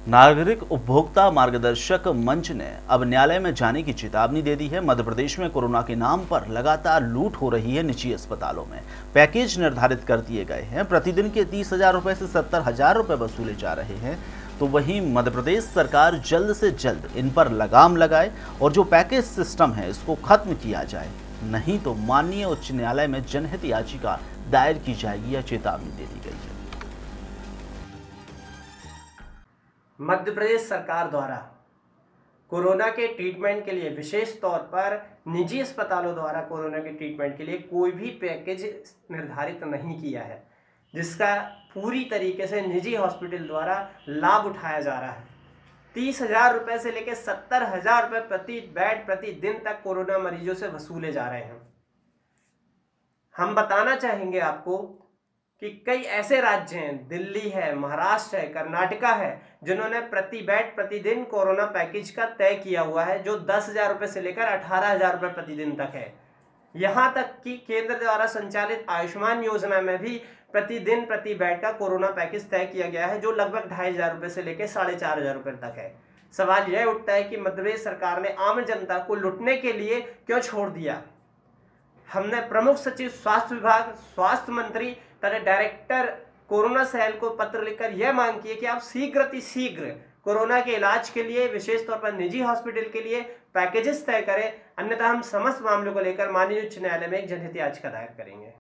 नागरिक उपभोक्ता मार्गदर्शक मंच ने अब न्यायालय में जाने की चेतावनी दे दी है। मध्य प्रदेश में कोरोना के नाम पर लगातार लूट हो रही है। निजी अस्पतालों में पैकेज निर्धारित कर दिए गए हैं। प्रतिदिन के 30,000 रुपए से 70,000 रुपए वसूले जा रहे हैं। तो वहीं मध्य प्रदेश सरकार जल्द से जल्द इन पर लगाम लगाए और जो पैकेज सिस्टम है इसको खत्म किया जाए, नहीं तो माननीय उच्च न्यायालय में जनहित याचिका दायर की जाएगी या चेतावनी दे दी गई है। मध्य प्रदेश सरकार द्वारा कोरोना के ट्रीटमेंट के लिए विशेष तौर पर निजी अस्पतालों द्वारा कोरोना के ट्रीटमेंट के लिए कोई भी पैकेज निर्धारित नहीं किया है, जिसका पूरी तरीके से निजी हॉस्पिटल द्वारा लाभ उठाया जा रहा है। 30,000 रुपये से लेकर 70,000 रुपये प्रति बेड प्रतिदिन तक कोरोना मरीजों से वसूले जा रहे हैं। हम बताना चाहेंगे आपको कि कई ऐसे राज्य हैं, दिल्ली है, महाराष्ट्र है, कर्नाटका है, जिन्होंने प्रति बेड प्रतिदिन कोरोना पैकेज का तय किया हुआ है, जो 10,000 रुपये से लेकर 18,000 रुपये प्रतिदिन तक है। यहाँ तक कि केंद्र द्वारा संचालित आयुष्मान योजना में भी प्रतिदिन प्रति बेड का कोरोना पैकेज तय किया गया है, जो लगभग 2,500 रुपये से लेकर 4,500 रुपये तक है। सवाल यह उठता है कि मध्य प्रदेश सरकार ने आम जनता को लुटने के लिए क्यों छोड़ दिया। हमने प्रमुख सचिव स्वास्थ्य विभाग, स्वास्थ्य मंत्री तथा डायरेक्टर कोरोना सेल को पत्र लिखकर यह मांग की है कि आप शीघ्र कोरोना के इलाज के लिए विशेष तौर पर निजी हॉस्पिटल के लिए पैकेजेस तय करें, अन्यथा हम समस्त मामलों को लेकर माननीय उच्च न्यायालय में एक जनहित याचिका दायर करेंगे।